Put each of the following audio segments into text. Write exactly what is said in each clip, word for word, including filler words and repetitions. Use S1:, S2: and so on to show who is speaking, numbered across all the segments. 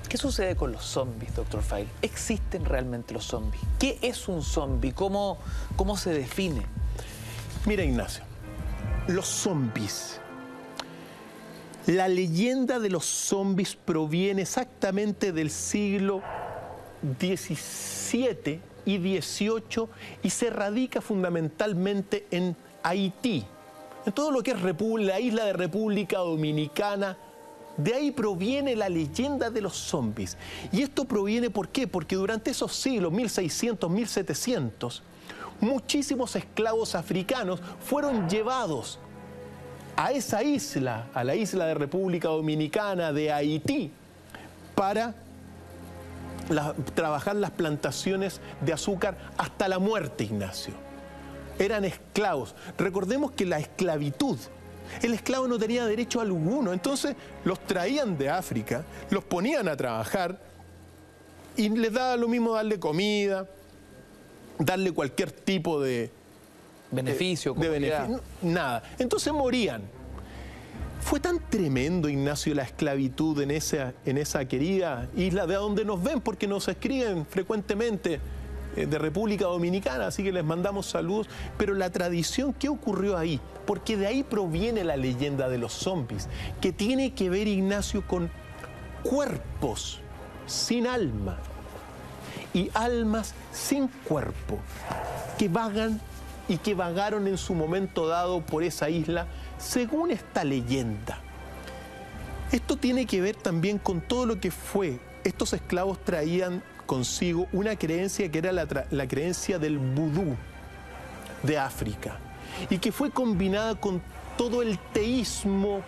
S1: ¿Qué sucede con los zombies, doctor File? ¿Existen realmente los zombies? ¿Qué es un zombie? ¿Cómo, cómo se define?
S2: Mira, Ignacio, los zombies. La leyenda de los zombies proviene exactamente del siglo diecisiete y dieciocho y se radica fundamentalmente en Haití, en todo lo que es la isla de República Dominicana. De ahí proviene la leyenda de los zombies. Y esto proviene, ¿por qué? Porque durante esos siglos, mil seiscientos, mil setecientos, muchísimos esclavos africanos fueron llevados a esa isla, a la isla de República Dominicana, de Haití, para la, trabajar las plantaciones de azúcar hasta la muerte, Ignacio. Eran esclavos. Recordemos que la esclavitud, el esclavo no tenía derecho alguno, entonces los traían de África, los ponían a trabajar y les daba lo mismo darle comida, darle cualquier tipo de
S1: beneficio,
S2: de, de beneficio, nada. Entonces morían. Fue tan tremendo, Ignacio, la esclavitud en esa, en esa querida isla de donde nos ven, porque nos escriben frecuentemente de República Dominicana, así que les mandamos saludos. Pero la tradición, ¿qué ocurrió ahí? Porque de ahí proviene la leyenda de los zombies, que tiene que ver, Ignacio, con cuerpos sin alma y almas sin cuerpo, que vagan y que vagaron en su momento dado por esa isla, según esta leyenda. Esto tiene que ver también con todo lo que fue. Estos esclavos traían consigo una creencia que era la, la creencia del vudú de África y que fue combinada con todo el teísmo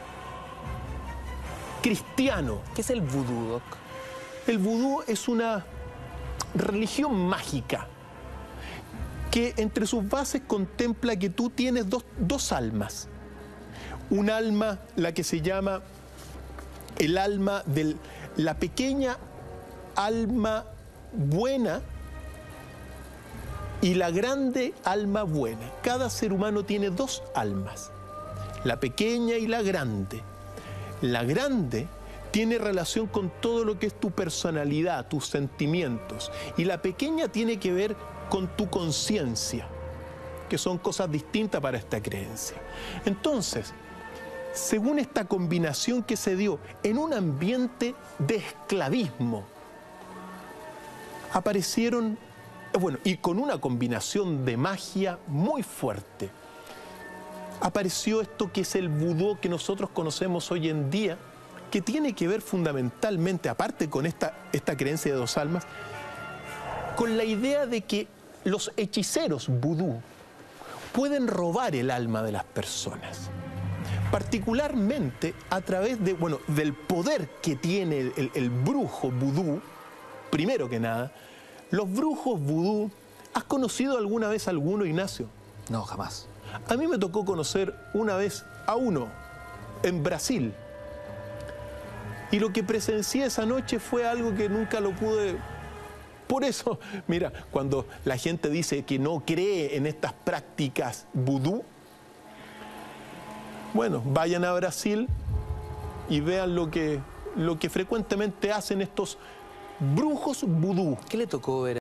S2: cristiano.
S1: ¿Qué es el vudú, Doc?
S2: El vudú es una religión mágica que entre sus bases contempla que tú tienes dos, dos almas. Un alma, la que se llama el alma de la pequeña alma buena y la grande alma buena. Cada ser humano tiene dos almas, la pequeña y la grande. La grande tiene relación con todo lo que es tu personalidad, tus sentimientos, y la pequeña tiene que ver con tu conciencia, que son cosas distintas para esta creencia. Entonces, según esta combinación que se dio en un ambiente de esclavismo, aparecieron, bueno, y con una combinación de magia muy fuerte, apareció esto que es el vudú que nosotros conocemos hoy en día, que tiene que ver fundamentalmente, aparte con esta, esta creencia de dos almas, con la idea de que los hechiceros vudú pueden robar el alma de las personas, particularmente a través de, bueno, del poder que tiene el, el brujo vudú. Primero que nada, los brujos vudú, ¿has conocido alguna vez a alguno, Ignacio?
S1: No, jamás.
S2: A mí me tocó conocer una vez a uno en Brasil. Y lo que presencié esa noche fue algo que nunca lo pude. Por eso, mira, cuando la gente dice que no cree en estas prácticas vudú, bueno, vayan a Brasil y vean lo que, lo que frecuentemente hacen estos brujos vudú.
S1: ¿Qué le tocó ver?